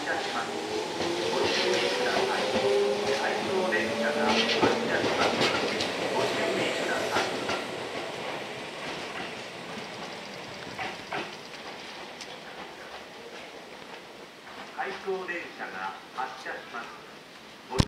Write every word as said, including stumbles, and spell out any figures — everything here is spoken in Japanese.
車します。ご注意ください。回送電車が発車します。ご注意ください。回送電車が発車します。